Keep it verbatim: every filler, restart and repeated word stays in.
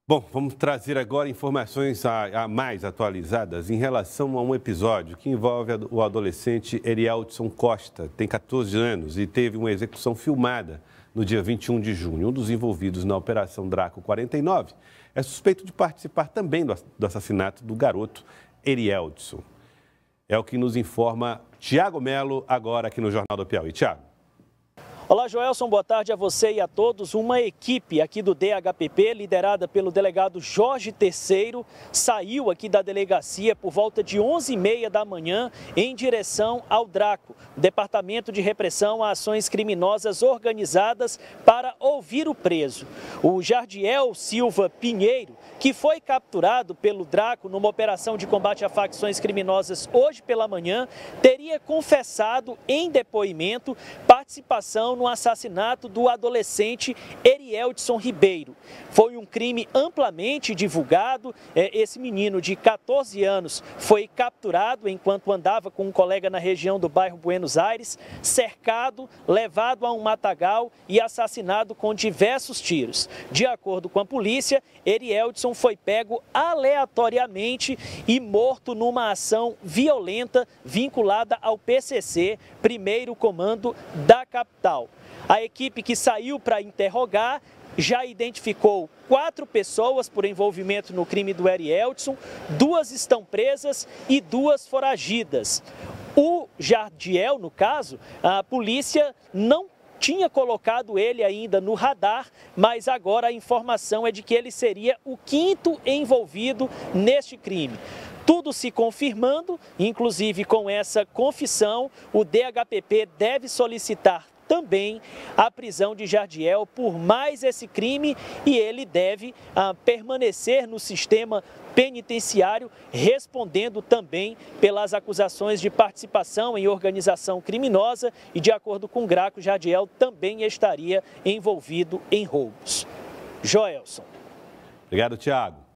Bom, vamos trazer agora informações a, a mais atualizadas em relação a um episódio que envolve o adolescente Erieltson Costa, tem catorze anos e teve uma execução filmada no dia vinte e um de junho. Um dos envolvidos na Operação Draco quarenta e nove é suspeito de participar também do, do assassinato do garoto Erieltson. É o que nos informa Tiago Melo, agora aqui no Jornal do Piauí. Tiago. Olá, Joelson, boa tarde a você e a todos. Uma equipe aqui do D H P P, liderada pelo delegado Jorge Terceiro, saiu aqui da delegacia por volta de onze e meia da manhã em direção ao Draco, Departamento de Repressão a Ações Criminosas Organizadas, para ouvir o preso. O Jardiel Silva Pinheiro, que foi capturado pelo Draco numa operação de combate a facções criminosas hoje pela manhã, teria confessado em depoimento participação no assassinato do adolescente Erieltson Ribeiro. Foi um crime amplamente divulgado. Esse menino de catorze anos foi capturado enquanto andava com um colega na região do bairro Buenos Aires, cercado, levado a um matagal e assassinado com diversos tiros. De acordo com a polícia, Erieltson foi pego aleatoriamente e morto numa ação violenta vinculada ao P C C, primeiro comando da capital. A equipe que saiu para interrogar já identificou quatro pessoas por envolvimento no crime do Erieltson, duas estão presas e duas foragidas. O Jardiel, no caso, a polícia não tinha colocado ele ainda no radar, mas agora a informação é de que ele seria o quinto envolvido neste crime. Tudo se confirmando, inclusive com essa confissão, o D H P P deve solicitar também a prisão de Jardiel por mais esse crime e ele deve ah, permanecer no sistema penitenciário, respondendo também pelas acusações de participação em organização criminosa e, de acordo com o Graco, Jardiel também estaria envolvido em roubos. Joelson. Obrigado, Tiago.